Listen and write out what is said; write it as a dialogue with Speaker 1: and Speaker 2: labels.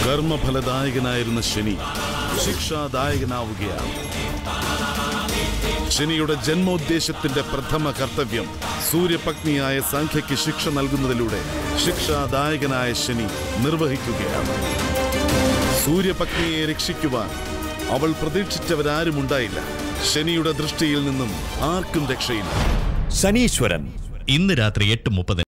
Speaker 1: കർമ്മഫലദായകനായിരുന്ന ശനി ശിക്ഷാദായകനാവുകയാണ്. ശനിയുടെ ജന്മോദ്ദേശത്തിന്റെ പ്രഥമ കർത്തവ്യം സൂര്യപത്നിയായ സംഖ്യയ്ക്ക് ശിക്ഷ നൽകുന്നതിലൂടെ ശിക്ഷാദായകനായ ശനി നിർവഹിക്കുകയാണ്. സൂര്യപത്നിയെ രക്ഷിക്കുവാൻ അവൾ പ്രതീക്ഷിച്ചവരാരുമുണ്ടായില്ല. ശനിയുടെ ദൃഷ്ടിയിൽ നിന്നും ആർക്കും രക്ഷയില്ല.
Speaker 2: ശനീശ്വരൻ ഇന്ന് രാത്രി 8:30.